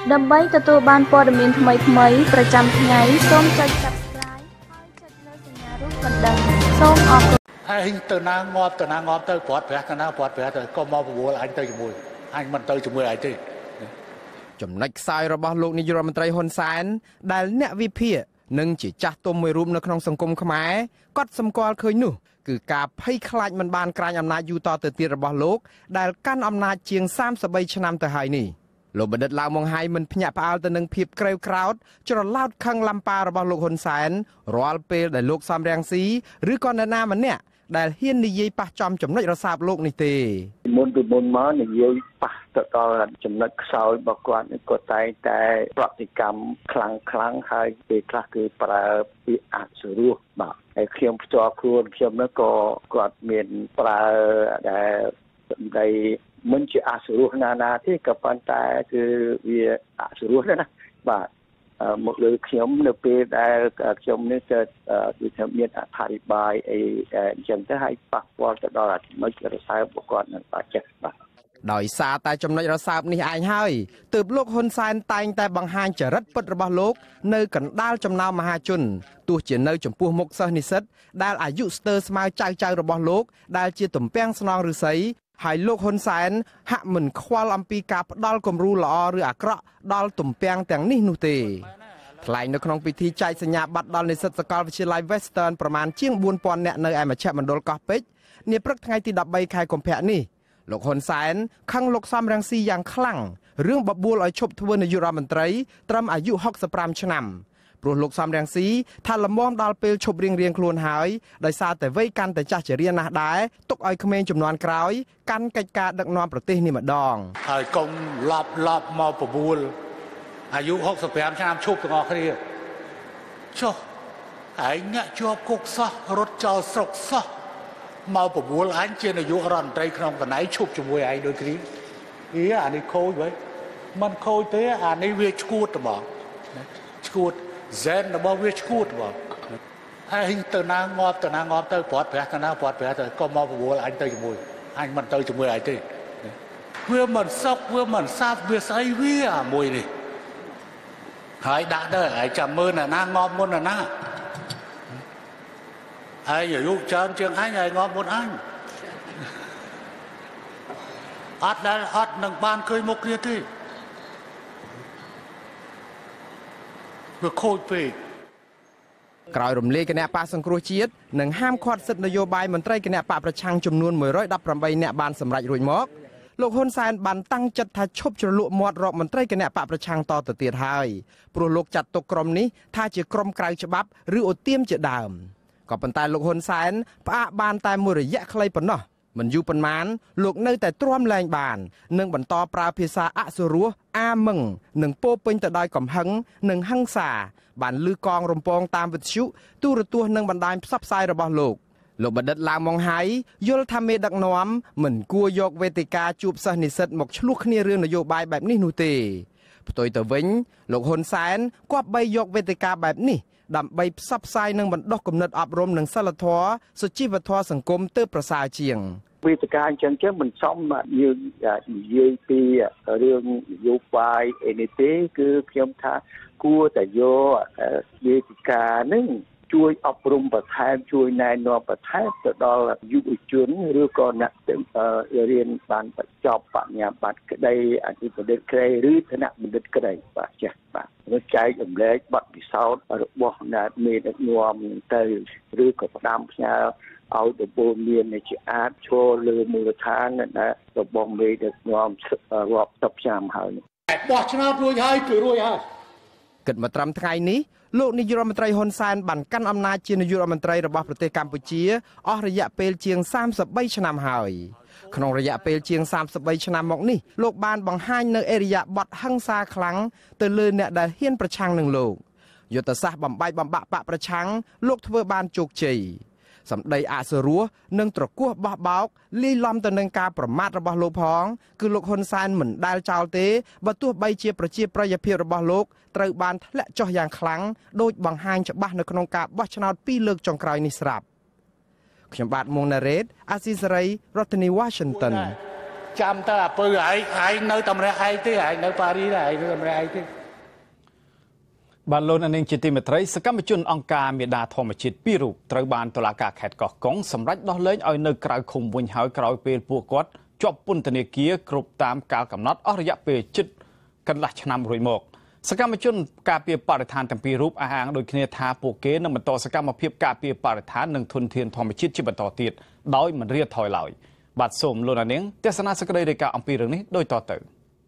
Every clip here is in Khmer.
ដើម្បីទទួលបានព័ត៌មានថ្មីៗប្រចាំថ្ងៃសូមចុច Subscribe ហើយចុចលើសញ្ញារូបកណ្ដឹងសូមអរគុណឯងទៅណាងាប់ទៅព្រាត់ប្រាស់ទៅណាព្រាត់ប្រាស់ទៅក៏មកបវល់អញទៅជាមួយអញមិនទៅជាមួយឯងទេចំណុចខ្សោយរបស់លោកនាយករដ្ឋមន្ត្រីហ៊ុនសែនដែលអ្នកវិភាគនិងជាចាស់ទុំមួយរូបនៅក្នុងសង្គមខ្មែរគាត់សម្គាល់ឃើញនោះគឺការភ័យខ្លាចមិនបានក្រាញអំណាចយូរតទៅទៀតរបស់លោកដែលកាន់អំណាចជាង33ឆ្នាំទៅហើយនេះលោកបណ្ឌិតឡាវម៉ុងហៃមិនភ្ញាក់ផ្អើលទៅនឹងភាពក្រេវក្រោធច្រឡោតខឹងឡំប៉ារបស់លោកហ៊ុនសែនរាល់ពេលដែលលោកសំរងស៊ីឬក៏នរណាម្នាក់ដែលហ៊ាននិយាយប៉ះចំចំណុចរសើបលោកនេះទេមុនមកនិយាយប៉ះទៅដល់ចំណុចខ្សោយរបស់គាត់គាត់តែងតែប្រតិកម្មខ្លាំងហើយពេលខ្លះគឺប្រើពាក្យអសុរោះបាទហើយខ្ញុំផ្ទាល់ខ្លួនខ្ញុំនោះក៏គាត់មានប្រើដែលសម្ដីមិនជាអសុរោះណាទេក៏ប៉ុន្តែគឺវាអសុរោះណាបាទមកលើខ្ញុំនៅពេលដែលខ្ញុំនេះទៅគឺខ្ញុំមានអធិប្បាយអីអញ្ចឹងទៅឲ្យប៉ះពាល់ទៅដល់ចំណុចរសើបរបស់គាត់នឹងបាច់ចេះបាទដោយសារតែចំណុចរសើបនេះឯងហើយទើបលោកហ៊ុនសែនតែងតែបង្ហាញចរិតពិតរបស់លោកនៅកណ្ដាលចំណោមមហាជនទោះជានៅចំពោះមុខសិស្សនិស្សិតដែលអាយុស្ទើរស្មើចៅរបស់លោកដែលជាទំពាំងស្នងឫស្សីហើយលោកហ៊ុនសែនហាក់មិនខ្វល់អំពីការផ្ដាល់គំរូល្អឬអាក្រក់ដល់ទំពាំងទាំងនេះនោះទេថ្លែងនៅក្នុងពិធីចែកសញ្ញាបត្រដល់និស្សិតសាកលវិទ្យាល័យ Western ប្រមាណជាង 4000 នាក់នៅឯមជ្ឈមណ្ឌលកោះពេជ្រនាព្រឹកថ្ងៃទី13ខែកុម្ភៈនេះលោកហ៊ុនសែនខឹងលោកសំរងស៊ីយ៉ាងខ្លាំងរឿងបបួលឲ្យឈប់ធ្វើនាយករដ្ឋមន្ត្រីត្រឹមអាយុ65ឆ្នាំព្រោះលោកសំរងស៊ីថាលំមដល់ពេលឈប់រៀងខ្លួនហើយដោយសារតែវ័យកាន់តែចាស់ជរាណាស់ដែរទុកឲ្យក្មេងចំនួនក្រោយកាន់កិច្ចការដឹកនាំប្រទេសនេះម្ដងហើយកុំឡប់មកបបួលអាយុ65ឆ្នាំឈប់ទាំងអស់គ្នាចុះឯងអ្នកជាប់គុកសោះរត់ចោលស្រុកសោះមកបបួលអញជានាយករដ្ឋមន្ត្រីក្នុងកណៃឈប់ជាមួយឯងដូចគ្នាអានេះខូចវិញមិនខូចទេអានេះវាឈួតត្មងឈួតហ្សែនរបស់វាឈួតហ្មងឯងទៅណាងាប់ទៅព្រាត់ប្រាស់ទៅណាព្រាត់ប្រាស់ទៅក៏មកបបួលអញទៅជាមួយអញមិនទៅជាមួយឯងទេវាមិនសុខវាមិនសាប់វាស្អីវាអាមួយនេះហើយដាក់ទៅហើយចាំមើលណាងាប់មុនណាហើយអាយុច្រើនជាងអញហើយងាប់មុនអញអត់នឹងបានឃើញមុខគ្នាទេវាខូចពេកក្រោយរំលាយគណៈបកសង្គ្រោះជាតិនិងហាមឃាត់សិទ្ធិនយោបាយមន្ត្រីគណៈបកប្រឆាំងចំនួន118នាក់បានសម្រេចរួចមកលោកហ៊ុនសែនបានតាំងចិត្តថាឈប់ជ្រលក់មាត់រកមន្ត្រីគណៈបកប្រឆាំងតទៅទៀតហើយព្រោះលោកចាត់ទុកក្រុមនេះថាជាក្រុមក្រៅច្បាប់ឬអូទាមជាដើមក៏ប៉ុន្តែលោកហ៊ុនសែនផ្អាកបានតែមួយរយៈខ្លីប៉ុណ្ណោះមិនយូរប៉ុន្មានលោកនៅតែទ្រាំលែងបាននិងបន្តប្រើភាសាអសុរោះអាមឹងនិងពោពេញទៅដោយកំហឹងនិងហិង្សាបានលឺកងរំពងតាមវិទ្យុទូរទស្សន៍និងបណ្ដាញផ្សព្វផ្សាយរបស់លោកបណ្ឌិតឡាវម៉ុងហៃយល់ថាមេដឹកនាំមិនគួរយកវេទិកាជួបសិស្សនិស្សិតមកឆ្លោះគ្នារឿងនយោបាយបែបនេះនោះទេផ្ទុយទៅវិញលោកហ៊ុនសែនគប្បីយកវេទិកាបែបនេះដើម្បីផ្សព្វផ្សាយនិងបណ្ដុះគំនិតអប់រំនិងសិលធម៌សុជីវធម៌សង្គមទើបប្រសើរជាងវេទិកាអញ្ចឹងមិនសមយើងនិយាយពីរឿងនយោបាយអីនេះទេគឺខ្ញុំថាគួរតែយកវេទិកានឹងជួយអប់រំបន្ថែមជួយណែនាំបន្ថែមទៅដល់យុវជនឬក៏អ្នករៀនបានបញ្ចប់បញ្ញាបត្រក្តីអធិបណ្ឌិតក្តីឬឋានៈបណ្ឌិតក្តីបាទចាស់បាទនឹងចែករំលែកបទពិសោធន៍របស់អ្នកមេដឹកនាំទៅឬក៏ផ្ដាំផ្ញើឲ្យដំបូងមានជាអាចឈរលើមូលដ្ឋានដែលរបស់មេដឹកនាំរាប់សិបឆ្នាំហើយបោះឆ្នោតរួចហើយគឺរួចហើយគិតមកត្រឹមថ្ងៃនេះលោកនាយករដ្ឋមន្ត្រីហ៊ុនសែនបានកាន់អំណាចជានាយករដ្ឋមន្ត្រីរបស់ប្រទេសកម្ពុជាអស់រយៈពេលជាង33ឆ្នាំហើយក្នុងរយៈពេលជាង33ឆ្នាំមកនេះលោកបានបង្ហាញនៅអេរយៈបទហិង្សាខ្លាំងទៅលើអ្នកដែលហ៊ានប្រឆាំងនឹងលោកយុទ្ធសាស្ត្របំបែកបំបាក់បកប្រឆាំងលោកធ្វើបានជោគជ័យសម្ដីអសុរោះនិងត្រគោះបោះបោកលាយឡំទៅនឹងការប្រមាថរបស់លោកផងគឺលោកហ៊ុនសែនមិនដែលចោលទេបើទោះបីជាប្រជាប្រិយភាពរបស់លោកត្រូវបានធ្លាក់ចុះយ៉ាងខ្លាំងដោយបង្ហាញច្បាស់នៅក្នុងការបោះឆ្នោត2លើកចុងក្រោយនេះស្រាប់ខ្ញុំបាទមុងណារ៉េតអាស៊ីសេរីរដ្ឋធានី Washington ចាំតើអាពើឯងនៅតម្រែឯងទេឯងនៅប៉ារីសឯងនៅតម្រែឯងទេបានលោកនាងជាទីមេត្រីសកម្មជនអង្គការមេដាធម្មជាតិ2រូបត្រូវបានតុលាការខេត្តកោះកុងសម្រេចដោះលែងឲ្យនៅក្រៅឃុំវិញហើយក្រោយពេលពួកគាត់ជាប់ពន្ធនាគារគ្រប់តាមកាលកំណត់អស់រយៈពេលជិតកន្លះឆ្នាំរួចមកសកម្មជនការពារបរិស្ថានទាំងពីររូបអះអាងដូចគ្នាថាពួកគេនឹងបន្តសកម្មភាពការពារបរិស្ថាននិងធនធានធម្មជាតិជាបន្តទៀតដោយមិនរាថយឡើយបាទសូមលោកនាងទស្សនាសេចក្តីរាយការណ៍អំពីរឿងនេះដូចតទៅ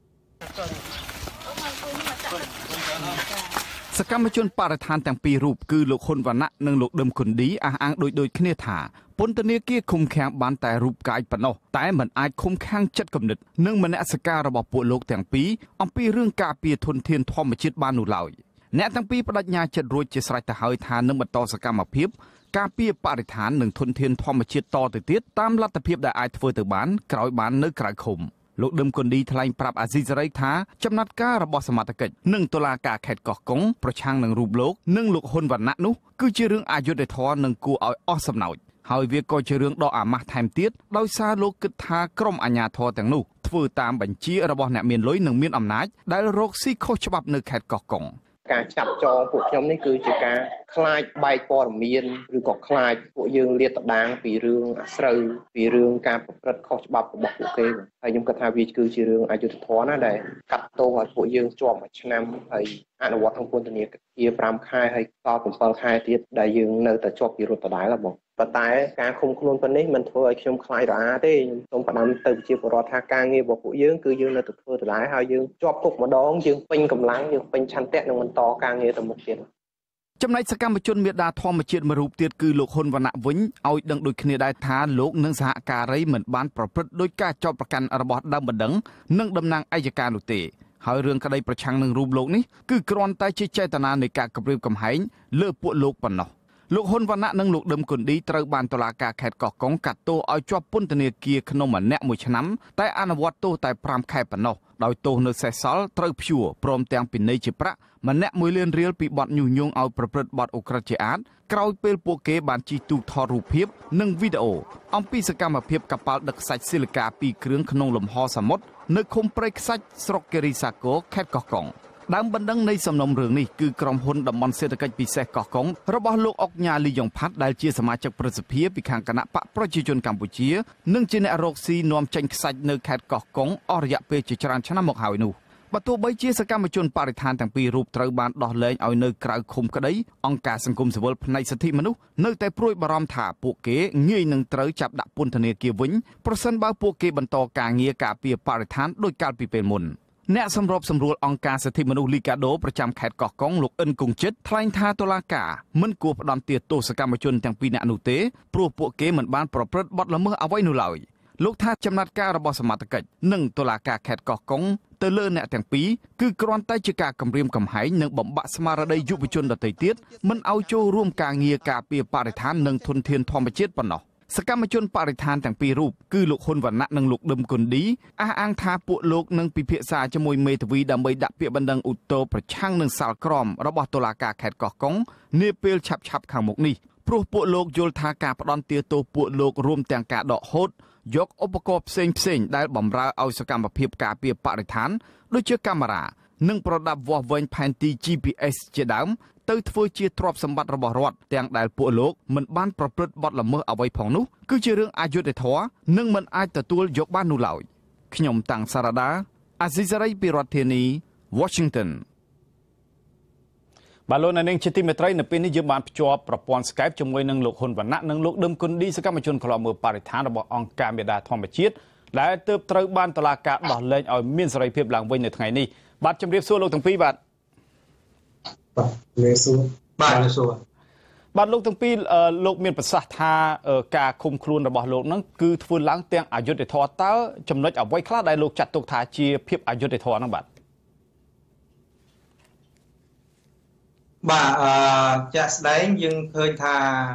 សកម្មជនបរិស្ថានទាំងពីររូបគឺលោកហ៊ុនវណ្ណៈនិងលោកដឹមគុនឌីអះអាងដូចគ្នាថាពន្ធនាគារឃុំឃាំងបានតែរូបកាយប៉ុណ្ណោះតែមិនអាចឃុំឃាំងចិត្តគំនិតនិងមនសិការរបស់ពួកលោកទាំងពីរអំពីរឿងការពារធនធានធម្មជាតិបាននោះឡើយអ្នកទាំងពីរបដិញ្ញាចិត្តរួចជាស្រេចទៅហើយថានឹងបន្តសកម្មភាពការពារបរិស្ថាននិងធនធានធម្មជាតិតទៅទៀតតាមលទ្ធភាពដែលអាចធ្វើទៅបានក្រោយបាននៅក្រៅឃុំលោកដឹមគុនឌីថ្លែងប្រាប់អាស៊ីសេរីថាចំណាត់ការរបស់សមត្ថកិច្ចនិងតុលាការខេត្តកោះកុងប្រឆាំងនឹងរូបលោកនិងលោកហ៊ុនវណ្ណៈនោះគឺជារឿងអយុត្តិធម៌និងគួរឲ្យអស់សំណោចហើយវាក៏ជារឿងដ៏អាម៉ាស់ថែមទៀតដោយសារលោកគិតថាក្រុមអាជ្ញាធរទាំងនោះធ្វើតាមបញ្ជារបស់អ្នកមានលុយនិងមានអំណាចដែលរកស៊ីខុសច្បាប់នៅខេត្តកោះកុងការចាប់ចងពួកខ្ញុំនេះគឺជាការខ្លាចបែកព័ត៌មានឬក៏ខ្លាចពួកយើងលាតត្រដាងពីរឿងអាស្រូវពីរឿងការប្រព្រឹត្តខុសច្បាប់របស់ពួកគេហើយខ្ញុំគិតថាវាគឺជារឿងអយុត្តិធម៌ណាដែលកាត់ទោសឲ្យពួកយើងជាប់មួយឆ្នាំហើយអនុវត្តក្នុងពន្ធនាគារ5ខែហើយដល់7ខែទៀតដែលយើងនៅតែជាប់ពីរដ្ឋដដែលបងប៉ុន្តែការឃុំខ្លួនប៉ុណ្នេះមិនធ្វើឲ្យខ្ញុំខ្លាចរអាទេខ្ញុំសូមផ្ដាំទៅជាបរិបទថាការងាររបស់ពួកយើងគឺយើងនៅតែធ្វើដដែលហើយយើងជាប់គុកម្ដងយើងពេញកម្លាំងយើងពេញឆន្ទៈនឹងបន្តការងារទៅមុខទៀតចំណែកសកម្មជនមេដាធម្មជាតិមួយរូបទៀតគឺលោកហ៊ុនវណ្ណៈវិញឲ្យដឹងដូចគ្នាដែរថាលោកនិងសហការីមិនបានប្រព្រឹត្តដោយការចោទប្រកាន់របស់ដើមបណ្ដឹងនិងតំណាងអัยការនោះទេហើយរឿងក្តីប្រឆាំងនឹងរូបលោកនេះគឺគ្រាន់តែជាចេតនានៃការគំរាមកំហែងលើពួកលោកប៉ុណ្ណោះលោកហ៊ុនវណ្ណៈនិងលោកដឹមគុនឌីត្រូវបានតុលាការខេត្តកោះកុងកាត់ទោសឲ្យជាប់ពន្ធនាគារក្នុងម្នាក់1ឆ្នាំតែអនុវត្តទោសតែ5ខែប៉ុណ្ណោះដោយទោសនៅសេសសល់ត្រូវព្យួរព្រមទាំងពិន័យជាប្រាក់ម្នាក់1លានរៀលពីបទញុះញង់ឲ្យប្រព្រឹត្តបទឧក្រិដ្ឋជាអាតក្រោយពេលពួកគេបានជិះទូកថតរូបភាពនិងវីដេអូអំពីសកម្មភាពកប៉ាល់ដឹកខ្សាច់ស៊ីលីកា2គ្រឿងក្នុងលំហសមុទ្រនៅឃុំព្រៃខ្សាច់ស្រុកគិរីសាគរខេត្តកោះកុងដើមបណ្ដឹងនៃសំណុំរឿងនេះគឺក្រុមហ៊ុនតំបន់សេដ្ឋកិច្ចពិសេសកោះកុងរបស់លោកអុកញ៉ាលីយ៉ុងផាត់ដែលជាសមាជិកប្រសិទ្ធិពីខាងគណៈបកប្រជាជនកម្ពុជានិងជាអ្នករកស៊ីនាំចេញខ្សាច់នៅខេត្តកោះកុងអស់រយៈពេលជាច្រើនឆ្នាំមកហើយនោះបើទោះបីជាសកម្មជនបរិស្ថានទាំងពីររូបត្រូវបានដោះលែងឲ្យនៅក្រៅឃុំក្តីអង្គការសង្គមស៊ីវិលផ្នែកសិទ្ធិមនុស្សនៅតែព្រួយបារម្ភថាពួកគេងាយនឹងត្រូវចាប់ដាក់ពន្ធនាគារវិញប្រសិនបើពួកគេបន្តការងារការពារបរិស្ថានដោយកាលពីពេលមុនអ្នកសម្របសម្រួលអង្គការសិទ្ធិមនុស្សលីកាដូប្រចាំខេត្តកោះកុងលោកអិនគង្ជិតថ្លែងថាតុលាការមិនគួរផ្តន្ទាទោសសកម្មជនទាំងពីរនាក់នោះទេព្រោះពួកគេមិនបានប្រព្រឹត្តបទល្មើសអ្វីនោះឡើយលោកថាចំណាត់ការរបស់សមត្ថកិច្ចនិងតុលាការខេត្តកោះកុងទៅលើអ្នកទាំងពីរគឺគ្រាន់តែជាការគំរាមកំហែងនិងបំបាក់ស្មារតីយុវជនដទៃទៀតមិនឲ្យចូលរួមការងារការពារបរិស្ថាននិងធនធានធម្មជាតិប៉ុណ្ណោះសកម្មជនបរិស្ថានទាំងពីររូបគឺលោកហ៊ុនវណ្ណៈនិងលោកដឹមគុនឌីអះអាងថាពួកលោកនឹងពិភាក្សាជាមួយមេធាវីដើម្បីដាក់ពាក្យបណ្ដឹងឧទ្ធរណ៍ប្រឆាំងនឹងសាលក្រមរបស់តុលាការខេត្តកោះកុងនាពេលឆាប់ៗខាងមុខនេះព្រោះពួកលោកយល់ថាការផ្ដន់ទាទោសពួកលោករួមទាំងការដកហូតយកឧបករណ៍ផ្សេងដែលបម្រើឲ្យសកម្មភាពការពារបរិស្ថានដូចជាកាមេរ៉ានិងប្រដាប់វាស់វែងផែនទី GPS ជាដើមទៅធ្វើជាទ្រព្យសម្បត្តិរបស់រដ្ឋទាំងដែលពួកលោកមិនបានប្រព្រឹត្តបទល្មើសអ្វីផងនោះគឺជារឿងអយុត្តិធម៌និងមិនអាចទទួលយកបាននោះឡើយខ្ញុំតាំងសារ៉ាដាអាស៊ីសេរីពីរដ្ឋធានី Washington បាទលោកនាងជាទីមេត្រីនៅពេលនេះយើងបានភ្ជាប់ប្រព័ន្ធ Skype ជាមួយនឹងលោកហ៊ុនវណ្ណៈនិងលោកដឹមគុនឌីសកម្មជនខ្លមើលបរិស្ថានរបស់អង្គការមេដាធម្មជាតិដែលទើបត្រូវបានតុលាការដោះលែងឲ្យមានសេរីភាពឡើងវិញនៅថ្ងៃនេះបាទជម្រាបសួរលោកទាំងពីរបាទជំរាបសួរបាទជំរាបសួរបាទលោកទាំងពីរលោកមានប្រសាសន៍ថាការឃុំខ្លួនរបស់លោកនឹងគឺធ្វើឡើងទាំងអយុត្តិធម៌តើចំណុចអ្វីខ្លះដែលលោកចាត់ទុកថាជាភាពអយុត្តិធម៌ហ្នឹងបាទជាក់ស្ដែងយើងឃើញថា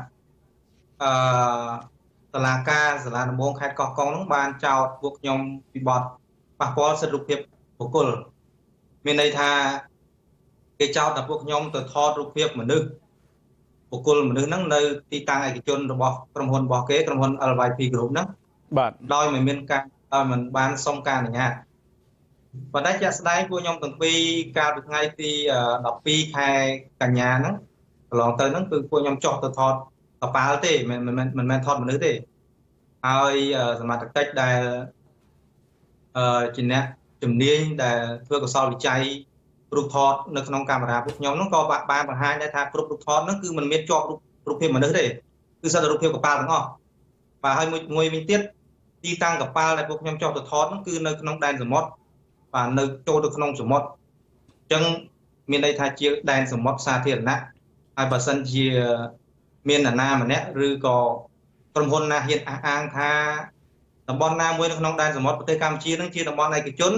តុលាការសាលាដំបងខេត្តកោះកុងហ្នឹងបានចោទពួកខ្ញុំពីបទប៉ះពាល់សិទ្ធិរូបភាពបុគ្គលមានន័យថាគេចោទថាពួកខ្ញុំទៅថតរូបភាពមនុស្សបុគ្គលមនុស្សហ្នឹងនៅទីតាំងឯកជនរបស់ក្រុមហ៊ុនរបស់គេក្រុមហ៊ុន LYP Group ហ្នឹងបាទដោយមិនមានការដោយមិនបានសុំការអនុញ្ញាតប៉ុន្តែជាក់ស្ដែងពួកខ្ញុំទាំងពីរកាលពីថ្ងៃទី12ខែកញ្ញាហ្នឹងកន្លងទៅហ្នឹងគឺពួកខ្ញុំចុះទៅថតកប៉ាល់ទេមិនមែនថតមនុស្សទេហើយសមត្ថកិច្ចដែលជាអ្នកជំនាញដែលធ្វើកុសលវិច័យរូបថតនៅក្នុងកាមេរ៉ាពួកខ្ញុំហ្នឹងក៏បានបង្ហាញដែរថាគ្រប់រូបថតហ្នឹងគឺមិនមានជាប់រូបភាពមនុស្សទេគឺសិតតែរូបភាពកប៉ាល់ទាំងអស់បាទហើយមួយវិញទៀតទីតាំងកប៉ាល់ដែលពួកខ្ញុំចុះទៅថតហ្នឹងគឺនៅក្នុងដែនសមុទ្របាទនៅចូលទៅក្នុងសមុទ្រអញ្ចឹងមានន័យថាជាដែនសមុទ្រសាធារណៈហើយបើសិនជាមាននរណាម្នាក់ឬក៏ក្រុមហ៊ុនណាហ៊ានអះអាងថាតំបន់ណាមួយនៅក្នុងដែនសមុទ្រប្រទេសកម្ពុជានឹងជាតំបន់ឯកជន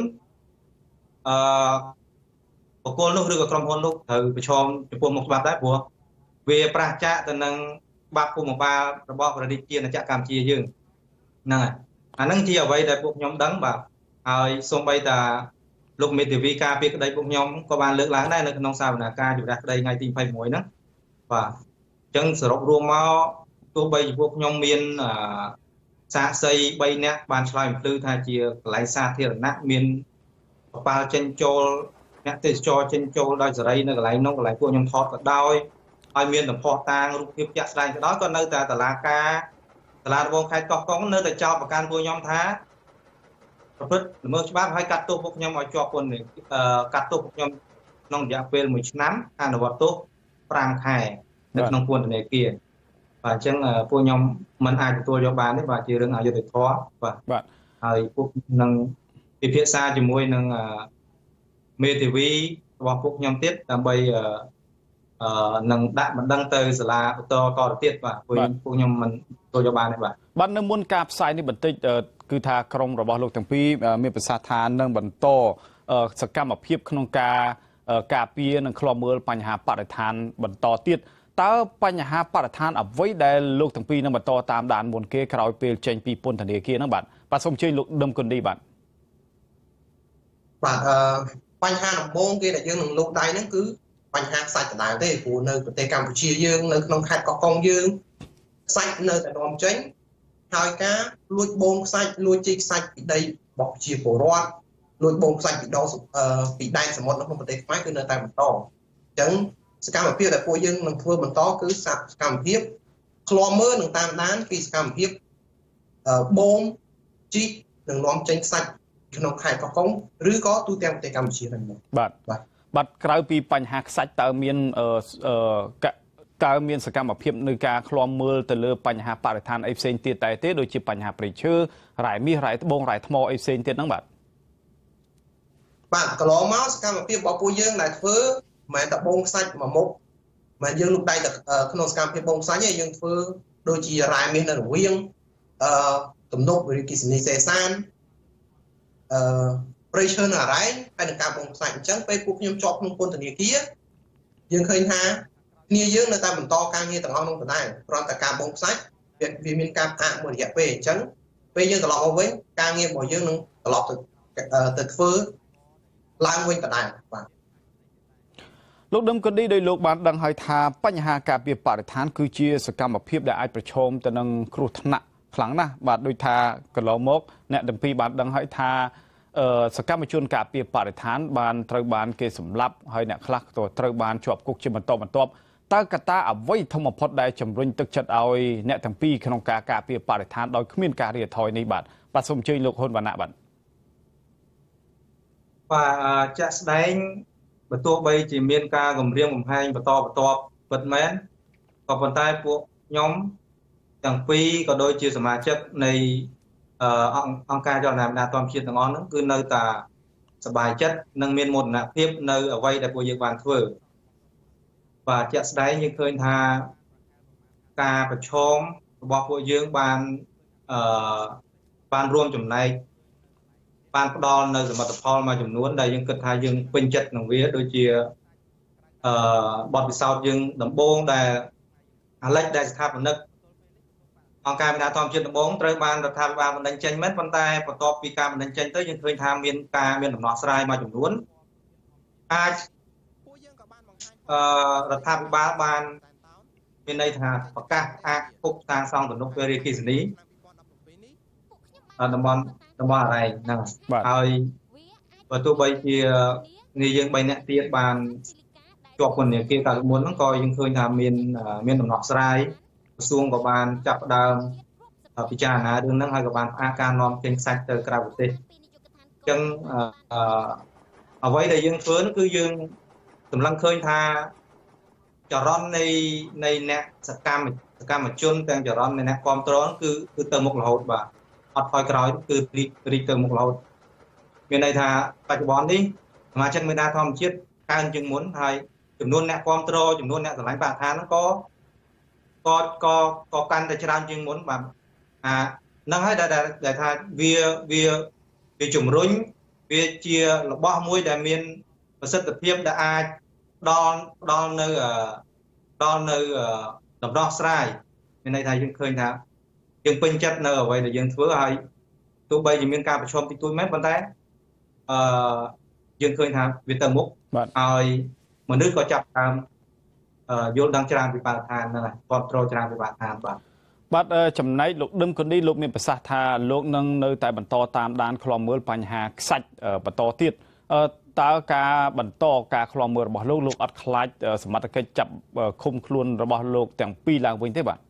បុគ្គលនោះឬក៏ក្រុមហ៊ុននោះត្រូវប្រឈមចំពោះមុខច្បាប់ដែរព្រោះវាប្រឆាចទៅនឹងច្បាប់ភូមិបាលរបស់ប្រទេសជាតិកម្ពុជាយើងហ្នឹងហើយអាហ្នឹងជាអ្វីដែលពួកខ្ញុំដឹងបាទហើយសូម្បីតាលោកមេធាវីការពារក្តីពួកខ្ញុំក៏បានលើកឡើងដែរនៅក្នុងសវនាការជំរះក្តីថ្ងៃទី21ហ្នឹងបាទអញ្ចឹងសរុបរួមមកទោះបីជាពួកខ្ញុំមានសាកសី3នាក់បានឆ្លើយបំភ្លឺថាជាកន្លែងសាធារណៈមានបបាលចេញចូលអ្នកទេសចរចេញចូលដោយសេរីនៅកន្លែងនោះកន្លែងពួកខ្ញុំថតក៏ដោយហើយមានតំផុសតាងរូបភាពជាក់ស្ដែងក៏ដោយក៏នៅតែតុលាការសាលាដំបងខេត្តកោះកុងនៅតែចោទប្រកាន់ពួកខ្ញុំថាប្រព្រឹត្តល្មើសច្បាប់ហើយកាត់ទោសពួកខ្ញុំឲ្យជាប់ពន្ធនាគារកាត់ទោសពួកខ្ញុំក្នុងរយៈពេល1ឆ្នាំអនុវត្តទោស5ខែនៅក្នុងពន្ធនាគារបាទអញ្ចឹងពួកខ្ញុំមិនអាចទទួលយកបានទេបាទជារឿងអយុត្តិធម៌បាទហើយពួកនឹងពិភាក្សាជាមួយនឹងមេធាវីរបស់ពួកខ្ញុំទៀតដើម្បីនឹងដាក់បណ្ដឹងទៅសាលាឧទ្ធរណ៍តទៅទៀតបាទពួកខ្ញុំមិនទទួលយកបានទេបាទនៅមុនការផ្សាយនេះបន្តិចគឺថាក្រុមរបស់លោកទាំងពីរមានប្រសាសន៍ថានឹងបន្តសកម្មភាពក្នុងការការពារនិងឃ្លាំមើលបញ្ហាបរិស្ថានបន្តទៀតតើបញ្ហាបរិស្ថានអ្វីដែលលោកទាំងពីរនឹងបន្តតាមដានមុនគេក្រោយពេលចេញពីពន្ធនាគារហ្នឹងបាទសូមអញ្ជើញលោកដឹមគុនឌីបាទបញ្ហាដំបូងគេដែលយើងនឹងលោកដៃហ្នឹងគឺបញ្ហាខ្សាច់ដដែលទេព្រោះនៅប្រទេសកម្ពុជាយើងនៅក្នុងខេត្តកោះកុងយើងខ្សាច់នៅតែនាំចេញហើយការលួចបូមខ្សាច់លួចជីខ្សាច់ពីដីរបស់ប្រជាពលរដ្ឋលួចបូមខ្សាច់ពីដែនសមុទ្រនៅក្នុងប្រទេសខ្មែរគឺនៅតែបន្តអញ្ចឹងសកម្មភាពដែលពួកយើងនឹងធ្វើបន្តគឺសកម្មភាពឃ្លាំមើលនិងតាមដានពីសកម្មភាពបូមជីនិងនាំចេញខ្សាច់ក្នុងខេត្តកោះកុងឬក៏ទូទាំងប្រទេសកម្ពុជាហ្នឹងបាទក្រៅពីបញ្ហាខ្សាច់តើមានសកម្មភាពនៅការឃ្លាំមើលទៅលើបញ្ហាបរិស្ថានអីផ្សេងទៀតតែទេដូចជាបញ្ហាព្រៃឈើរ៉ែមាសរ៉ែត្បូងរ៉ែថ្មអីផ្សេងទៀតហ្នឹងបាទកន្លងមកសកម្មភាពរបស់ពួកយើងដែលធ្វើមិនមែនតែបូមខ្សាច់មួយមុខមិនយើងលុបដៃទៅក្នុងសកម្មភាពបូមខ្សាច់ទេយើងធ្វើដូចជារ៉ែមាសនៅរវាងទំនប់វិរិយគិសនីសេសានព្រៃឈើនៅអរ៉ែងហើយនឹងការបូមខ្សាច់អញ្ចឹងពេលពួកខ្ញុំជាប់ក្នុងពន្ធនាគារយើងឃើញថាគ្នាយើងនៅតែបន្តការងារទាំងអស់នោះដដែលព្រោះតែការបូមខ្សាច់វាមានការផ្អាកមួយរយៈពេលអញ្ចឹងពេលយើងត្រឡប់មកវិញការងាររបស់យើងនឹងត្រឡប់ទៅធ្វើឡើងវិញដដែលបាទលោកដឹមគុនឌីដោយលោកបានដឹងហើយថាបញ្ហាការពារបរិស្ថានគឺជាសកម្មភាពដែលអាចប្រឈមទៅនឹងគ្រោះថ្នាក់ខ្លាំងណាស់បាទដោយថាកន្លងមកអ្នកទាំងពីរបានដឹងហើយថាសកម្មជនការពារបរិស្ថានបានត្រូវបានគេសម្លាប់ហើយអ្នកខ្លះក៏ត្រូវបានជាប់គុកជាបន្តបន្ទាប់តើកត្តាអ្វីធំបំផុតដែលជំរុញទឹកចិត្តឲ្យអ្នកទាំងពីរក្នុងការការពារបរិស្ថានដោយគ្មានការរាថយនេះបាទសូមអញ្ជើញលោកហ៊ុនវណ្ណៈបាទជាក់ស្ដែងបើទោះបីជាមានការគម្រាមកំហែងបន្តពិតមែនក៏ប៉ុន្តែពួកខ្ញុំទាំងពីរក៏ដូចជាសមាជិកនៃអង្គការចលនាមេដាធម្មជាតិទាំងអស់ហ្នឹងគឺនៅតែសប្បាយចិត្តនិងមានមោទនភាពនៅអ្វីដែលពួកយើងបានធ្វើបាទជាក់ស្ដែងយើងឃើញថាការប្រឈមរបស់ពួកយើងបានរួមចំណែកបានផ្ដល់នៅសមិទ្ធផលមួយចំនួនដែលយើងគិតថាយើងពេញចិត្តនឹងវាដូចជាបទពិសោធន៍យើងដំបូងដែលអាឡិចដែលស្ថាបនិកអង្គការមេដាធម្មជាតិដំបងត្រូវបានរដ្ឋាភិបាលបណ្ដឹងចេញមែនប៉ុន្តែបន្ទាប់ពីការបណ្ដឹងចេញទៅយើងឃើញថាមានដំណោះស្រាយមួយចំនួនអាចរដ្ឋាភិបាលបានមានន័យថាប្រកាសផ្អាកគុកសាងសង់ទំនប់វារីអគ្គិសនីតំបន់អរ៉ៃហ្នឹងហើយបើទោះបីជានេះយើង3នាក់ទៀតបានជាប់ពន្ធនាគារកាលមុនហ្នឹងក៏យើងឃើញថាមានដំណោះស្រាយក្រសួងក៏បានចាប់ផ្ដើមពិចារណារឿងហ្នឹងហើយក៏បានផ្អាកការនាំចេញខ្សាច់ទៅក្រៅប្រទេសអញ្ចឹងអ្វីដែលយើងធ្វើនោះគឺយើងសម្លឹងឃើញថាចរន្តនៃអ្នកសកម្មជនទាំងចរន្តនៃអ្នកគ្រប់គ្រងគឺទៅមុខរហូតបាទអត់ថយក្រោយគឺរីកទៅមុខរហូតមានន័យថាបច្ចុប្បន្ននេះសមាជិកមេដាធម្មជាតិកើនជាងមុនហើយចំនួនអ្នកគ្រប់គ្រងចំនួនអ្នកឆ្លងបរិស្ថានហ្នឹងក៏កាន់តែច្រើនជាងមុនបាទហ្នឹងហើយដែលថាវាជំរុញវាជារបស់មួយដែលមានប្រសិទ្ធភាពដែលអាចដល់នៅដំណោះស្រាយមានន័យថាយើងឃើញថាយើងពេញចិត្តនៅអ្វីដែលយើងធ្វើហើយទោះបីជាមានការប្រឈមតិចតួចមែនប៉ុន្តែយើងឃើញថាវាទៅមុខហើយមនុស្សក៏ចាប់ផ្ដើមយល់ដឹងច្រើនពីបរិស្ថានហ្នឹងហើយគ្រប់គ្រងច្រើនពីបរិស្ថានបាទចំណែកលោកដឹមគុណនេះលោកមានប្រសាសន៍ថាលោកនឹងនៅតែបន្តតាមដានឃ្លាំមើលបញ្ហាខ្សាច់បន្តទៀតតើការបន្តការឃ្លាំមើលរបស់លោកអត់ខ្លាចសមត្ថកិច្ចចាប់ឃុំខ្លួនរបស់លោកទាំងពីរឡើងវិញទេបាទ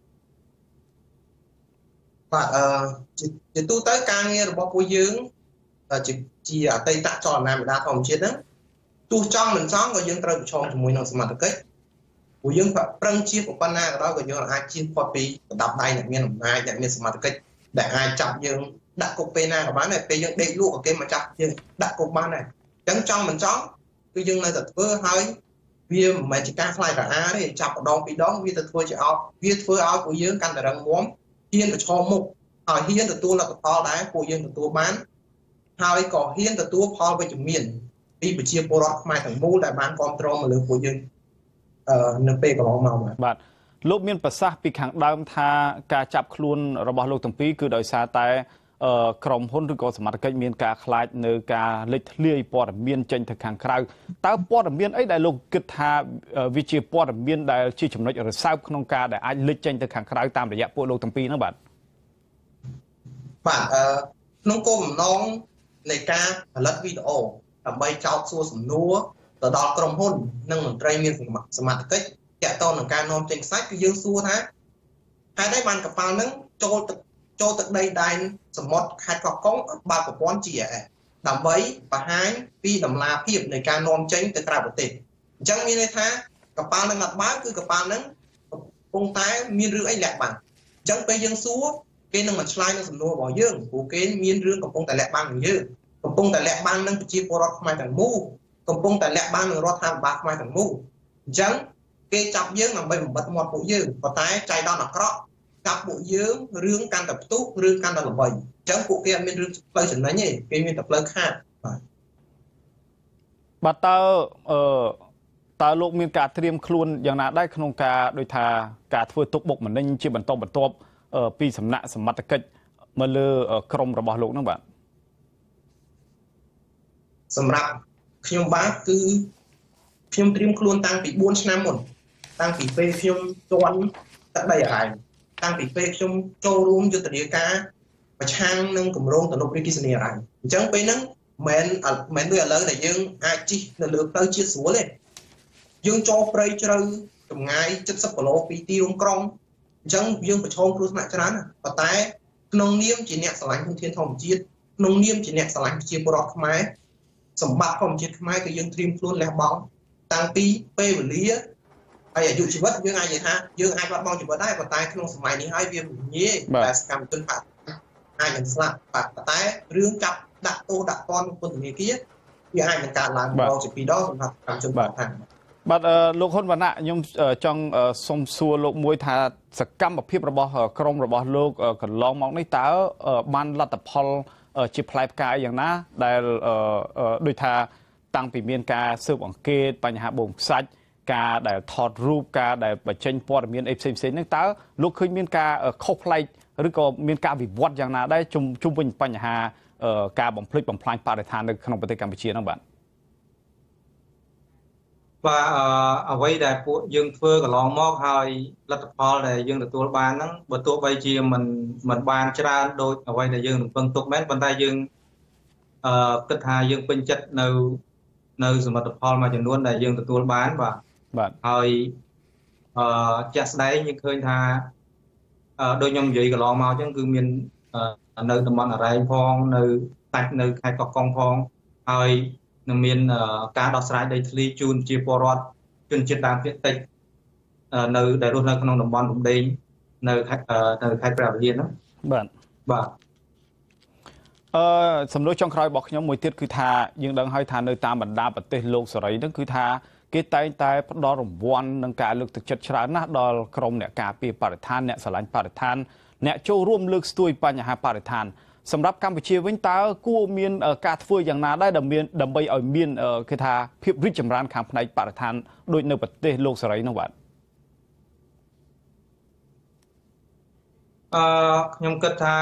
ជាទូទៅការងាររបស់ពួកយើងជាអតីតចលនាមេដាធម្មជាតិហ្នឹងទោះចង់មិនចង់ក៏យើងត្រូវប្រឈមជាមួយនឹងសមត្ថកិច្ចពួកយើងប្រឹងជាប៉ុណ្ណាក៏ដោយក៏យើងអាចជៀសផុតពីដណ្ដាប់ដៃអ្នកមានអំណាចអ្នកមានសមត្ថកិច្ចដែលអាចចាប់យើងដាក់គុកពេលណាក៏បានដែរពេលយើងដេកលក់ក៏គេមកចាប់យើងដាក់គុកបានដែរអញ្ចឹងចង់មិនចង់គឺយើងនៅតែធ្វើហើយវាមិនមែនជាការខ្លាចរអាទេចាប់ម្ដងពីរដងវាទៅធ្វើឲ្យពួកយើងកាន់តែរឹងមាំហ៊ានប្រឈមមុខហើយហ៊ានទទួលលទ្ធផលដែរពួកយើងទទួលបានហើយក៏ហ៊ានទទួលផលវិជ្ជមានពីប្រជាពលរដ្ឋខ្មែរទាំងមូលដែលបានគ្រប់គ្រងមកលើពួកយើងនៅពេលកន្លងមកបាទលោកមានប្រសាសន៍ពីខាងដើមថាការចាប់ខ្លួនរបស់លោកទាំងពីរគឺដោយសារតែក្រុមហ៊ុនឬក៏សមត្ថកិច្ចមានការខ្លាចនៅការលេចធ្លាយព័ត៌មានចេញទៅខាងក្រៅតើព័ត៌មានអីដែលលោកគិតថាវាជាព័ត៌មានដែលជាចំណុចរសើបក្នុងការដែលអាចលេចចេញទៅខាងក្រៅតាមរយៈពួកលោកទាំងពីរហ្នឹងបាទក្នុងគោលបំណងនៃការផលិតវីដេអូដើម្បីចោទសួរសំណួរទៅដល់ក្រុមហ៊ុននិងមន្ត្រីមានសមត្ថកិច្ចទាក់ទងនឹងការនាំចេញខ្សាច់គឺយើងសួរថាហេតុអីបានកប៉ាល់ហ្នឹងចូលទឹកដីដែនសមុទ្រខេត្តកោះកុងអត់បើកប្រព័ន្ធ GIS ដើម្បីបង្ហាញពីដំណាភាពនៃការនាំចេញទៅក្រៅប្រទេសអញ្ចឹងមានន័យថាកប៉ាល់នឹងអត់បើកគឺកប៉ាល់ហ្នឹងកំពុងតែមានរឿងអីលាក់បាំងអញ្ចឹងពេលយើងសួរគេនឹងមិនឆ្លើយនឹងសំណួររបស់យើងព្រោះគេមានរឿងកំពុងតែលាក់បាំងនឹងយើងកំពុងតែលាក់បាំងនឹងប្រជាពលរដ្ឋខ្មែរទាំងមូលកំពុងតែលាក់បាំងនឹងរដ្ឋាភិបាលខ្មែរទាំងមូលអញ្ចឹងគេចាប់យើងដើម្បីបំបិទមាត់ពួកយើងប៉ុន្តែចៃដន្យអាក្រក់ចាប់ពួកយើងរឿងកាន់តែផ្ទុះរឿងកាន់តែល្បីអញ្ចឹងពួកគេអត់មានរឿងផ្លូវចំណេញទេគេមានតែផ្លូវខាតបាទតើលោកមានការត្រៀមខ្លួនយ៉ាងណាដែរក្នុងការដូចថាការធ្វើទុកបុកម្នេញជាបន្តបន្ទាប់ពីសំណាក់សមត្ថកិច្ចមកលើក្រមរបស់លោកហ្នឹងបាទសម្រាប់ខ្ញុំបាទគឺខ្ញុំត្រៀមខ្លួនតាំងពី4ឆ្នាំមុនតាំងពីពេលខ្ញុំជន់ទឹកដីអរ៉ៃតាំងពីពេលខ្ញុំចូលរួមយុទ្ធនាការប្រឆាំងនឹងគម្រោងទំនប់រាជធានីអរ៉ៃអញ្ចឹងពេលហ្នឹងមិនដូចឥឡូវដែលយើងអាចជិះនៅលើផ្លូវជាតិស្រួលទេយើងចូលព្រៃជ្រៅចម្ងាយ70គីឡូពីទីរួមក្រុងអញ្ចឹងយើងប្រឈមគ្រោះថ្នាក់ច្រើនប៉ុន្តែក្នុងនាមជាអ្នកស្រឡាញ់ធនធានធម្មជាតិក្នុងនាមជាអ្នកស្រឡាញ់ប្រជាពលរដ្ឋខ្មែរសម្បត្តិធម្មជាតិខ្មែរគឺយើងត្រៀមខ្លួនលះបង់តាំងពីពេលវេលាហើយអាយុជីវិតយើងអាចនិយាយថាយើងអាចបាត់បង់ជីវិតដែរប៉ុន្តែក្នុងសម័យនេះហើយវាមិនងាយដែលសកម្មជនបកអាចនឹងស្លាប់ប៉ុន្តែរឿងចាប់ដាក់ទោសដាក់ពន្ធពន្ធនាគារវាអាចនឹងកើតឡើងម្ដងជាពីរដងសម្រាប់សកម្មជនបកបាទលោកហ៊ុនវណ្ណៈខ្ញុំចង់សុំសួរលោកមួយថាសកម្មភាពរបស់ក្រមរបស់លោកកន្លងមកនេះតើបានលទ្ធផលជាផ្លែផ្កាយយ៉ាងណាដែលដូចថាតាំងពីមានការស៊ើបអង្កេតបញ្ហាបូមខ្សាច់ការដែលថតរូបការដែលបញ្ចេញព័ត៌មានអីផ្សេងៗហ្នឹងតើលោកឃើញមានការខុសប្លែកឬក៏មានការវិវត្តយ៉ាងណាដែរជុំវិញបញ្ហាការបំផ្លិចបំផ្លាញបរិស្ថាននៅក្នុងប្រទេសកម្ពុជាហ្នឹងបាទបាទអ្វីដែលពួកយើងធ្វើកន្លងមកហើយលទ្ធផលដែលយើងទទួលបានហ្នឹងបើទោះបីជាមិនបានច្រើនដូចអ្វីដែលយើងរំពឹងទុកមែនប៉ុន្តែយើងគិតថាយើងពេញចិត្តនៅសមិទ្ធផលមួយចំនួនដែលយើងទទួលបានបាទហើយជាក់ស្ដែងយើងឃើញថាដូចខ្ញុំនិយាយកន្លងមកអញ្ចឹងគឺមាននៅតំបន់អរ៉ែងផងនៅតាច់នៅខេត្តកោះកុងផងហើយនឹងមានការដោះស្រាយដីធ្លីជូនជាពលរដ្ឋជនជាតិដើមភាគតិចនៅដែលរស់នៅក្នុងតំបន់រំដេងនៅខេត្តព្រះវិហារហ្នឹងបាទសំណួរចុងក្រោយរបស់ខ្ញុំមួយទៀតគឺថាយើងដឹងហើយថានៅតាមបណ្ដាប្រទេសលោកសេរីហ្នឹងគឺថាគេតែងតែផ្ដល់រង្វាន់នឹងការលើកទឹកចិត្តច្រើនណាស់ដល់ក្រុមអ្នកការពារបរិស្ថានអ្នកស្រឡាញ់បរិស្ថានអ្នកចូលរួមលើកស្ទួយបញ្ហាបរិស្ថានសម្រាប់កម្ពុជាវិញតើគួរមានការធ្វើយ៉ាងណាដែរដើម្បីឲ្យមានគេថាភាពរីកចម្រើនខាងផ្នែកបរិស្ថានដូចនៅប្រទេសលោកសេរីនោះបាទខ្ញុំគិតថា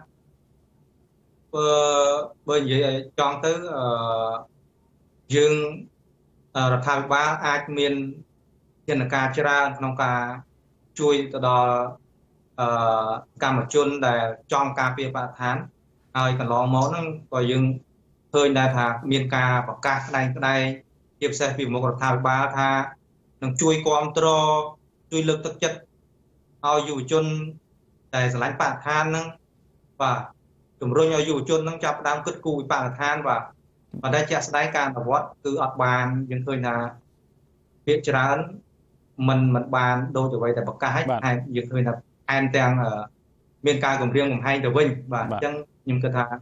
បើនិយាយឲ្យចង់ទៅយើងរដ្ឋាភិបាលអាចមានយន្តការច្រើនក្នុងការជួយទៅដល់កម្មជនដែលចង់ការពារបរិស្ថានហើយកន្លងមកហ្នឹងក៏យើងឃើញដែរថាមានការប្រកាសក្តែងជាពិសេសពីមុខរដ្ឋាភិបាលថានឹងជួយគ្រប់គ្រងជួយលើកទឹកចិត្តឲ្យយុវជនដែលស្រឡាញ់បរិស្ថានហ្នឹងបាទជំរុញឲ្យយុវជនហ្នឹងចាប់ផ្ដើមគិតគូរពីបរិស្ថានបាទប៉ុន្តែជាក់ស្ដែងការអនុវត្តគឺអត់បានយើងឃើញថាភាគច្រើនมันបានដូចអ្វីដែលប្រកាសហើយយើងឃើញថាថែមទាំងមានការគម្រាមកំហែងទៅវិញបាទអញ្ចឹងខ្ញុំគិតថា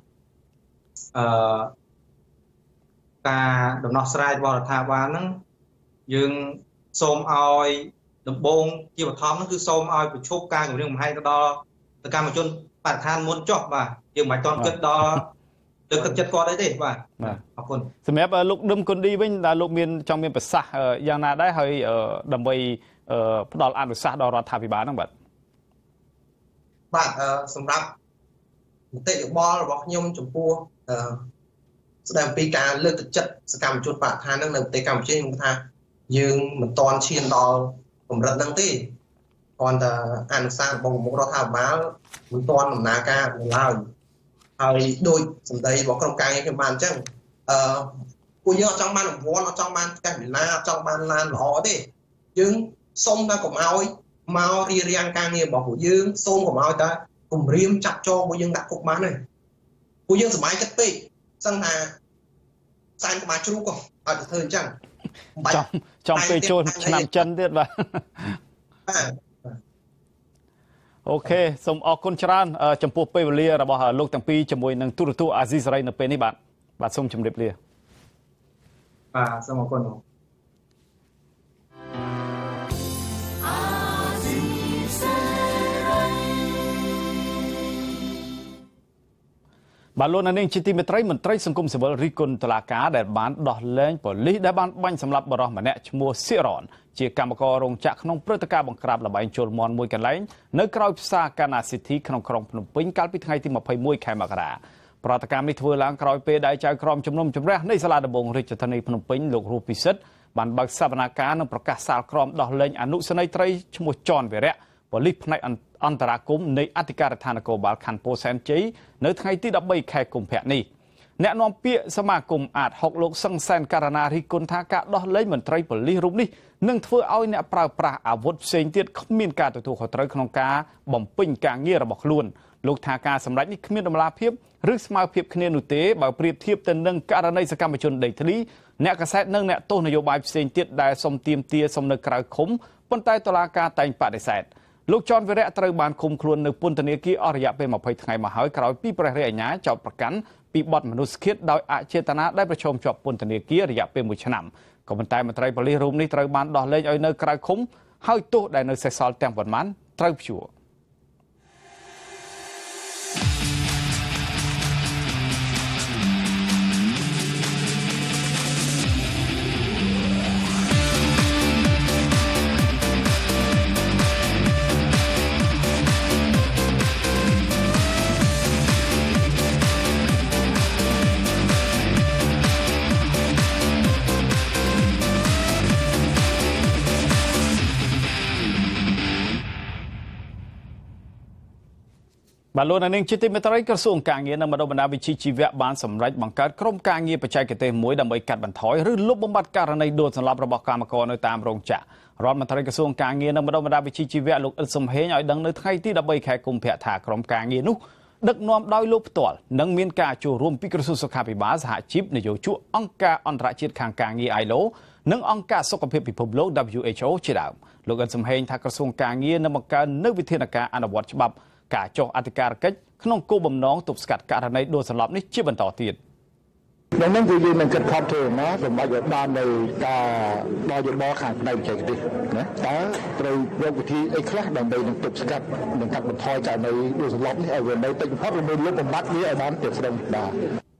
ការដំណោះស្រាយរបស់រដ្ឋាភិបាលហ្នឹងយើងសូមឲ្យដំបូងជាបឋមហ្នឹងគឺសូមឲ្យប្រឈប់ការគម្រាមកំហែងទៅដល់សកម្មជនបរិស្ថានមុនចុះបាទយើងមិនបាច់តន់គិតដល់លើកទឹកចិត្តគាត់អីទេបាទអរគុណសម្រាប់លោកដឹមគុនឌីវិញដែលលោកមានចង់មានប្រសាសន៍យ៉ាងណាដែរហើយដើម្បីផ្ដល់អនុសាសន៍ដល់រដ្ឋាភិបាលហ្នឹងបាទសម្រាប់មតិយោបល់របស់ខ្ញុំចំពោះស្ដីអំពីការលើកទឹកចិត្តសកម្មជនបរិស្ថានហ្នឹងនៅប្រទេសកម្ពុជាខ្ញុំថាយើងមិនទាន់ឈានដល់កម្រិតហ្នឹងទេគ្រាន់តែអនុសាសន៍របស់មុខរដ្ឋាភិបាលមិនទាន់ដំណើរការនៅឡើយហើយដោយសម្ដីរបស់ក្រុមការងារខ្ញុំបានអញ្ចឹងពួកយើងអត់ចង់បានរង្វាន់អត់ចង់បានផ្ទះវិឡាអត់ចង់បានឡានល្អទេយើងសុំតែកុំឲ្យមករៀបរៀងការងាររបស់ពួកយើងសូមកុំឲ្យតែគម្រាមចាប់ចងពួកយើងដាក់គុកបានទេពួកយើងសម័យចិត្តពេកសឹងថាសែនក្បាលជ្រូកក៏ឲ្យទៅធ្វើអញ្ចឹងចង់ពេលចូលឆ្នាំចិនទៀតបាទអូខេសូមអរគុណច្រើនចំពោះពេលវេលារបស់លោកទាំងពីរជាមួយនឹងទូរទស្សន៍អាស៊ីសេរីនៅពេលនេះបាទសូមជម្រាបលាបាទសូមអរគុណបាទលោកនាងជាទីមេត្រីមន្ត្រីសង្គមស៊ីវិលរិះគន់តុលាការដែលបានដោះលែងប៉ូលីសដែលបានបាញ់សម្លាប់បរិសម្នាក់ឈ្មោះស៊ីរ៉នជាកម្មកររោងចក្រក្នុងព្រឹត្តិការណ៍បង្ក្រាបល្បែងជលមន់មួយកន្លែងនៅក្រៅផ្សារកាណាស៊ីធីក្នុងក្រុងភ្នំពេញកាលពីថ្ងៃទី21ខែមករាប្រតិកម្មនេះធ្វើឡើងក្រោយពេលដែលចៅក្រមជំនុំជម្រះនៃសាលាដំបងរាជធានីភ្នំពេញលោករស់ពិសិដ្ឋបានបើកសវនកម្មនិងប្រកាសសាលក្រមដោះលែងអនុសេនីយ៍ត្រីឈ្មោះចនវិរៈប៉ូលីសផ្នែកអន្តរាគមន៍នៃអធិការដ្ឋាននគរបាលខណ្ឌពោធិ៍សែនជ័យនៅថ្ងៃទី13ខែកុម្ភៈនេះអ្នកនាំពាក្យសមាគមអាត6លោកសង្សានករណារិះគន់ថាការដោះលែងមន្ត្រីប៉ូលីសរូបនេះនឹងធ្វើឲ្យអ្នកប្រើប្រាស់អាវុធផ្សេងទៀតគ្មានការទទួលខុសត្រូវក្នុងការបំពេញការងាររបស់ខ្លួនលោកថាការសម្ដែងនេះគ្មានដំណាភាពឬស្មើភាពគ្នានោះទេបើប្រៀបធៀបទៅនឹងករណីសកម្មជនដីធ្លីអ្នកកាសែតនិងអ្នកទស្សនយោបាយផ្សេងទៀតដែលសុំទាមទារសុំនៅក្រៅឃុំប៉ុន្តែតុលាការតែងបដិសេធលោកចនវិរៈត្រូវបានឃុំខ្លួននៅពន្ធនាគារអស់រយៈពេល20ថ្ងៃមកហើយក្រោយពីព្រះរាជអាជ្ញាចោទប្រកាន់ពីបទមនុស្សឃាតដោយអចេតនាដែលប្រឈមជាប់ពន្ធនាគាររយៈពេល1ឆ្នាំក៏ប៉ុន្តែមន្ត្រីប៉ូលីសរូបនេះត្រូវបានដោះលែងឲ្យនៅក្រៅឃុំហើយទោសដែលនៅសេសសល់ទាំងប៉ុន្មានត្រូវព្យួរបាទលោកនាងជាទីមេត្រីក្រសួងការងារនិងបណ្ដុះបណ្ដាលវិជ្ជាជីវៈបានសម្រេចបង្កើតក្រុមការងារបច្ចេកទេសមួយដើម្បីកាត់បន្ថយឬលុបបំបាត់ករណីដួលសន្លប់របស់កម្មករនៅតាមរោងចក្ររដ្ឋមន្ត្រីក្រសួងការងារនិងបណ្ដុះបណ្ដាលវិជ្ជាជីវៈលោកអ៊ិតសំហេងឲ្យដឹងនៅថ្ងៃទី13ខែកុម្ភៈថាក្រុមការងារនោះដឹកនាំដោយលោកផ្ទាល់និងមានការចូលរួមពីក្រសួងសុខាភិបាលសហជីពនយោជកអង្គការអន្តរជាតិខាងការងារ ILO និងអង្គការសុខភាពពិភពលោក WHO ជាដើមលោកអ៊ិតសំហេងថាក្រសួងការងារនឹងបង្កើននូវវិធានការអនុវត្តច្បាប់ការចុះអធិការកិច្ចក្នុងគោលបំណងទប់ស្កាត់ករណីដួលសន្លប់នេះជាបន្តទៀតดังนั้นគឺយើងនឹងគិតខំធ្វើមកសម្រាប់ឲ្យបាននៅការដល់យោបល់ខាងផ្នែកបច្ចេកទេសណាតើត្រូវរកវិធីអីខ្លះដើម្បីនឹងទប់ស្កាត់និងកាត់បន្ថយករណីដួលសន្លប់នេះឲ្យវានៅតិចបំផុតឬមួយលុបបំបាត់វាឲ្យបានទៀតស្ដឹងបាទ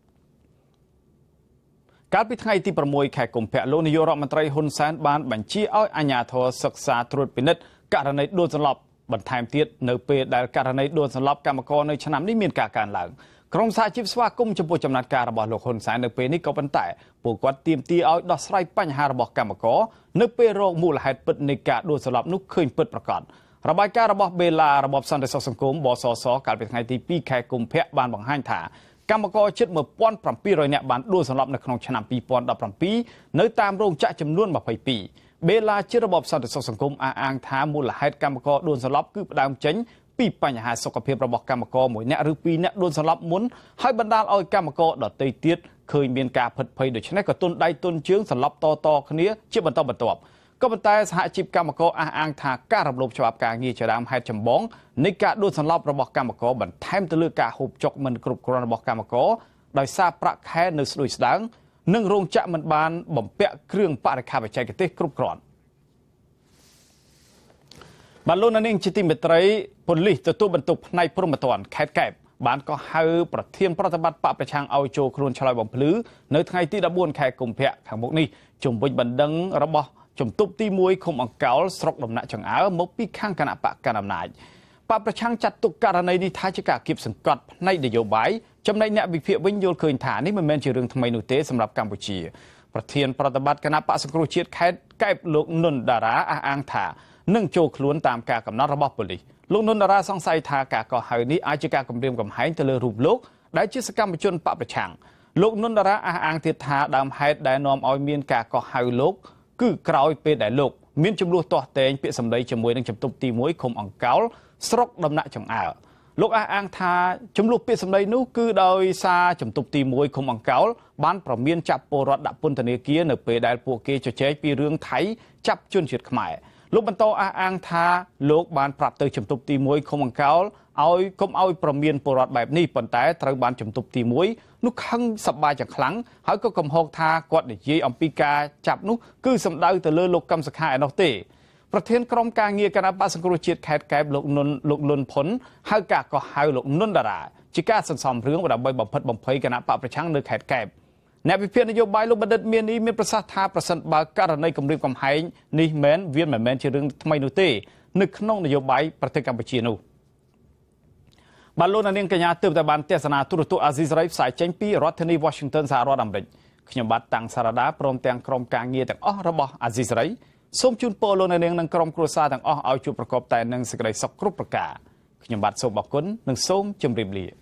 កាលពីថ្ងៃទី6ខែកុម្ភៈលោកនាយករដ្ឋមន្ត្រីហ៊ុនសែនបានបញ្ជាឲ្យអាជ្ញាធរសិក្សាត្រួតពិនិត្យករណីដួលសន្លប់បន្ថែមទៀតនៅពេលដែលករណីដួលសន្លប់កម្មករនៅឆ្នាំនេះមានការកើនឡើងក្រុមសហជីពស្វាគមន៍ចំពោះចំណាត់ការរបស់លោកហ៊ុនសែននៅពេលនេះក៏ប៉ុន្តែពួកគាត់ទាមទារឲ្យដោះស្រាយបញ្ហារបស់កម្មករនៅពេលរកមូលហេតុពិតនៃការដួលសន្លប់នោះឃើញពិតប្រាកដរបាយការណ៍របស់បេឡារបបសន្តិសុខសង្គមបសសកាលពីថ្ងៃទី2ខែកុម្ភៈបានបង្ហាញថាកម្មករជិត 1700 នាក់បានដួលសន្លប់នៅក្នុងឆ្នាំ2017នៅតាមរោងចក្រចំនួន22បេឡាជារបបសន្តិសុខសង្គមអះអាងថាមូលហេតុកម្មករដួលសន្លប់គឺផ្ដើមចេញពីបញ្ហាសុខភាពរបស់កម្មករមួយអ្នកឬពីរអ្នកដួលសន្លប់មុនហើយបណ្ដាលឲ្យកម្មករដទៃទៀតឃើញមានការភិតភ័យដូច្នេះក៏ទុនដៃទុនជើងសន្លប់តគ្នាជាបន្តបន្ទាប់ក៏ប៉ុន្តែសហជីពកម្មករអះអាងថាការរំលោភច្បាប់ការងារជាដើមហេតុចម្បងនៃការដួលសន្លប់របស់កម្មករបន្ថែមទៅលើការហូបចុកមិនគ្រប់គ្រាន់របស់កម្មករដោយសារប្រាក់ខែនៅស្ដួយស្ដាងនិងរោងចក្រមិនបានបំពាក់គ្រឿងបរិក្ខារបច្ចេកទេសគ្រប់គ្រាន់បាទលោកនាងជាទីមេត្រីប៉ូលីសទទួលបន្ទុកផ្នែកព្រហ្មទណ្ឌខេត្តកែបបានក៏ហៅប្រធានប្រតិបត្តិបកប្រឆាំងឲ្យចូលខ្លួនឆ្លើយបំភ្លឺនៅថ្ងៃទី14ខែកុម្ភៈខាងមុខនេះជំវិញបណ្ដឹងរបស់ជំទប់ទី1ឃុំអង្កោលស្រុកដំណាក់ចង្អើមកពីខាងគណៈបកកណ្ដាលអំណាចបកប្រឆាំងចាត់ទុកករណីនេះថាជាការគៀបសង្កត់ផ្នែកនយោបាយចំណែកអ្នកវិភាគវិញយល់ឃើញថានេះមិនមែនជារឿងថ្មីនោះទេសម្រាប់កម្ពុជាប្រធានប្រតិបត្តិគណៈបកសង្គ្រោះជាតិខេត្តកែបលោកនុនដារ៉ាអះអាងថានឹងចូលខ្លួនតាមការកំណត់របស់ប៉ូលីសលោកនុនដារ៉ាសង្ស័យថាការកោះហៅនេះអាចជាការគំរាមកំហែងទៅលើរូបលោកដែលជាសកម្មជនបកប្រឆាំងលោកនុនដារ៉ាអះអាងទៀតថាដើមហេតុដែលនាំឲ្យមានការកោះហៅលោកគឺក្រោយពេលដែលលោកមានចំនួនទាស់តែងពាក្យសម្ដីជាមួយនឹងជំទប់ទី1ឃុំអង្កោលស្រុកដំណាក់ចង្អើលោកអះអាងថាចំនួនពាក្យសម្ដីនោះគឺដោយសារជំទប់ទី1ឃុំអង្កោលបានប្រមានចាប់ពលរដ្ឋដាក់ពន្ធនាគារនៅពេលដែលពួកគេជជែកពីរឿងថៃចាប់ជនជាតិខ្មែរលោកបន្តអះអាងថាលោកបានប្រាប់ទៅជំទប់ទី1ឃុំអង្កោលឲ្យកុំឲ្យប្រមានពលរដ្ឋបែបនេះប៉ុន្តែត្រូវបានជំទប់ទី1នោះខឹងសប្បាយយ៉ាងខ្លាំងហើយក៏កំហុសថាគាត់និយាយអំពីការចាប់នោះគឺសំដៅទៅលើលោកកឹមសុខាឯណោះទេប្រធានក្រុមការងារគណៈបកសង្គ្រោះជាតិខេត្តកែបលោកលុនផុនហៅការកោះហៅលោកនុនដារ៉ាជាការសន្សំរឿងដើម្បីបំផិតបំភ័យគណៈបកប្រឆាំងនៅខេត្តកែបអ្នកវិភាគនយោបាយលោកបណ្ឌិតមាននេះមានប្រសាសន៍ថាប្រសិនបើករណីគម្រាមកំហែងនេះវាមិនមែនជារឿងថ្មីនោះទេនៅក្នុងនយោបាយប្រទេសកម្ពុជានោះបាទលោកនាងកញ្ញាទើបតែបានទស្សនាទូរទស្សន៍អាស៊ីសេរីផ្សាយចេញពីរដ្ឋធានី Washington សហរដ្ឋអាមេរិកខ្ញុំបាទតាំងសារ៉ាដាព្រមទាំងក្រុមការងារទាំងអស់របស់អាស៊ីសេរីសូមជូនពរលោកនាងនិងក្រុមគ្រួសារទាំងអស់ឲ្យជួបប្រកបតែនឹងសេចក្តីសុខគ្រប់ប្រការខ្ញុំបាទសូមអរគុណនិងសូមជម្រាបលា